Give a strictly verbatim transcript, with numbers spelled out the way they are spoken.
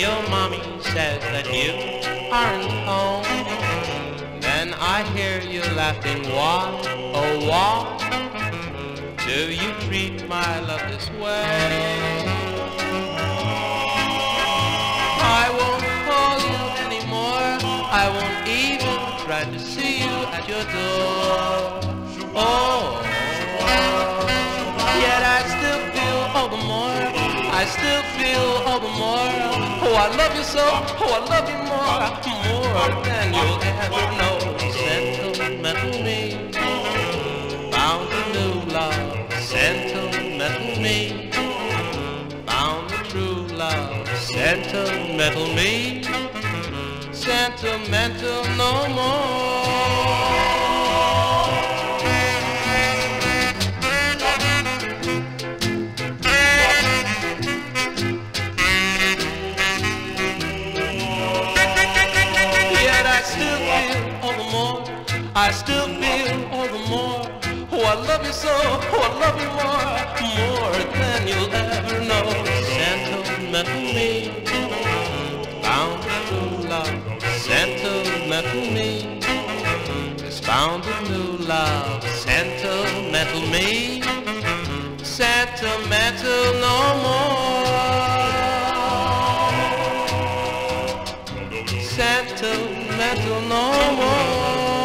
your mommy says that you aren't home, then I hear you laughing. Why, oh why do you treat my love this way? I won't call you anymore, I won't even try to see you at your door. Oh, yet I still feel all the more, I still feel all the more. Oh, I love you so, oh, I love you more, more than you'll ever know. Sentimental me, found a new love. Sentimental me, found a true love. Sentimental me, sentimental no more. I still feel all the more. Oh, I love you so, oh, I love you more, more than you'll ever know. Sentimental me, found a true love. Sentimental me, just found a new love. Sentimental me, sentimental no more. Sentimental no more.